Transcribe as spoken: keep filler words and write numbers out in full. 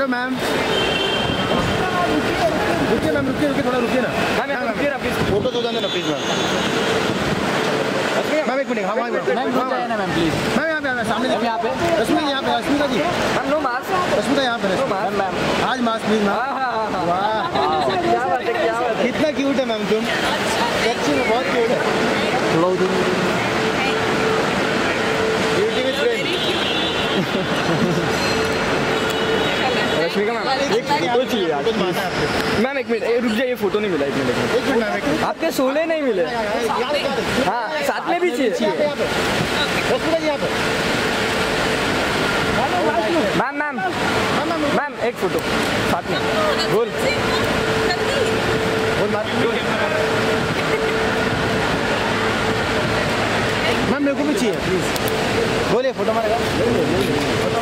Ma'am. रुकिए ma'am, रुकिए रुकिए थोड़ा रुकिए ना। मैम रुकिए ना प्लीज, फोटो तो जाने ना प्लीज मैम। मैम एक मिनट, हाँ मैम रुक जाइए ना मैम प्लीज। मैम यहाँ पे सामने यहाँ पे रश्मि यहाँ पे Rashmika ji. Ma'am no mask. Rashmika यहाँ पे मैम मैम आज मास्क प्लीज मैम। वाह क्या बात है, क्या बात है, कितना क्यूट है मैम तुम, सच्ची में बहुत क्यूट है। रश्मिका मैम एक फोटो चाहिए यार मैम, एक मिनट रुक जाइए, फोटो नहीं मिला एक मिनट। एक मिनट मैम, आपके सोले नहीं मिले। हाँ साथ में भी चाहिए। रश्मिका जी यहाँ पे मैम मैम मैम एक फोटो साथ में। बोल मैम मेरे को भी चाहिए प्लीज, बोलिए फोटो मारेगा।